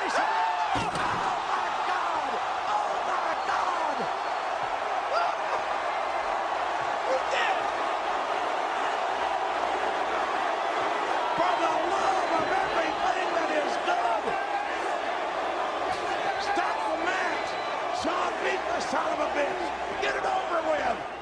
Grayson. Oh, my God. Oh, my God. Who did? For the love of everything that is good. Stop the match. Shawn beat the son of a bitch. Get it over with.